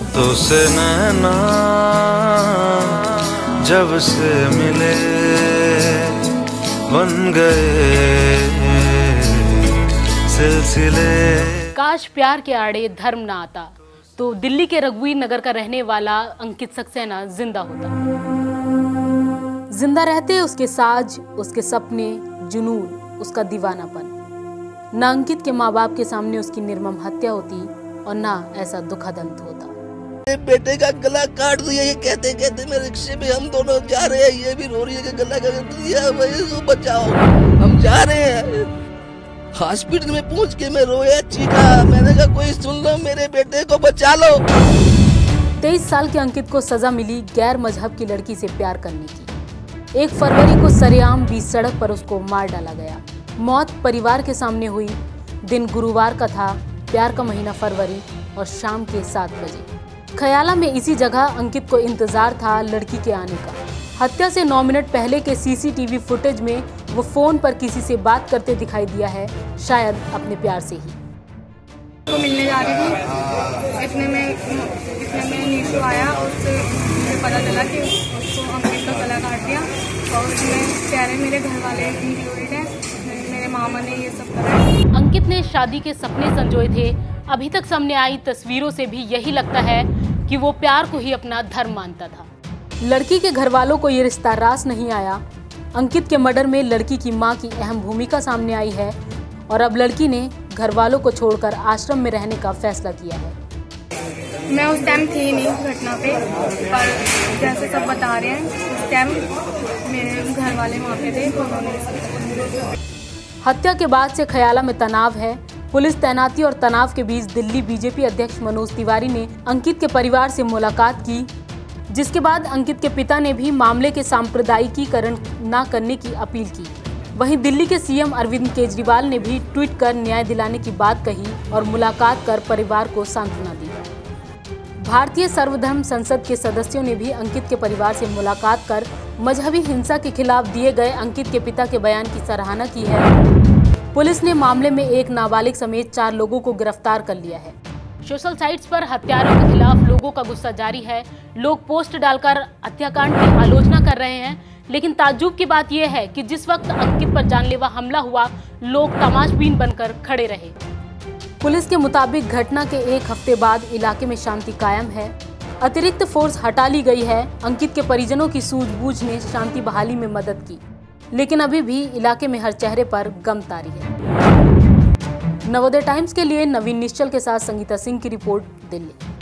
तुझसे नैना जब से मिले बन गए सिलसिले। काश प्यार के आड़े धर्म ना आता तो दिल्ली के रघुवीर नगर का रहने वाला अंकित सक्सेना जिंदा होता। जिंदा रहते उसके साज, उसके सपने, जुनून, उसका दीवानापन। न अंकित के माँ बाप के सामने उसकी निर्मम हत्या होती और ना ऐसा दुखद अंत होता। बेटे का गला काट दिया, ये कहते कहते मैं रिक्शे में हम दोनों जा रहे हैं, ये भी रो रही है कि गला काट दिया, भाई बचाओ, हम जा रहे हैं। हॉस्पिटल में पहुंच के मैं रोया, चीखा, मैंने कहा कोई सुन लो, मेरे बेटे को बचा लो। 23 साल के अंकित को सजा मिली गैर मजहब की लड़की से प्यार करने की। 1 फरवरी को सरेआम बीच सड़क पर उसको मार डाला गया। मौत परिवार के सामने हुई। दिन गुरुवार का था, प्यार का महीना फरवरी, और शाम के 7 बजे खयाला में इसी जगह अंकित को इंतजार था लड़की के आने का। हत्या से 9 मिनट पहले के सीसीटीवी फुटेज में वो फोन पर किसी से बात करते दिखाई दिया है, शायद अपने प्यार से ही। तो मिलने जा रही थी, इतने में नीशू आया, उससे मुझे पता चला कि उसको अंकित का गला काट दिया और उसमें सारे मेरे घर वाले इंक्लूडेड हैं, मेरे मामा ने ये सब करा है। अंकित ने शादी के सपने संजोए थे। अभी तक सामने आई तस्वीरों से भी यही लगता है कि वो प्यार को ही अपना धर्म मानता था। लड़की के घर वालों को ये रिश्ता रास नहीं आया। अंकित के मर्डर में लड़की की मां की अहम भूमिका सामने आई है और अब लड़की ने घर वालों को छोड़कर आश्रम में रहने का फैसला किया है। मैं उस टाइम थी नहीं घटना पे, पर जैसे सब बता रहे हैं उस टाइम मेरे घर वाले वहाँ पे थे, उन्होंने। हत्या के बाद से खयाला में तनाव है। पुलिस तैनाती और तनाव के बीच दिल्ली बीजेपी अध्यक्ष मनोज तिवारी ने अंकित के परिवार से मुलाकात की, जिसके बाद अंकित के पिता ने भी मामले के सांप्रदायिकीकरण न करने की अपील की। वहीं दिल्ली के सीएम अरविंद केजरीवाल ने भी ट्वीट कर न्याय दिलाने की बात कही और मुलाकात कर परिवार को सांत्वना दी। भारतीय सर्वधर्म संसद के सदस्यों ने भी अंकित के परिवार से मुलाकात कर मजहबी हिंसा के खिलाफ दिए गए अंकित के पिता के बयान की सराहना की है। पुलिस ने मामले में एक नाबालिग समेत 4 लोगों को गिरफ्तार कर लिया है। सोशल साइट्स पर हत्यारों के खिलाफ लोगों का गुस्सा जारी है। लोग पोस्ट डालकर हत्याकांड की आलोचना कर रहे हैं, लेकिन ताज्जुब की बात यह है कि जिस वक्त अंकित पर जानलेवा हमला हुआ, लोग तमाशबीन बनकर खड़े रहे। पुलिस के मुताबिक घटना के 1 हफ्ते बाद इलाके में शांति कायम है। अतिरिक्त फोर्स हटा ली गई है। अंकित के परिजनों की सूझबूझ ने शांति बहाली में मदद की, लेकिन अभी भी इलाके में हर चेहरे पर गम तारी है। नवोदय टाइम्स के लिए नवीन निश्चल के साथ संगीता सिंह की रिपोर्ट, दिल्ली।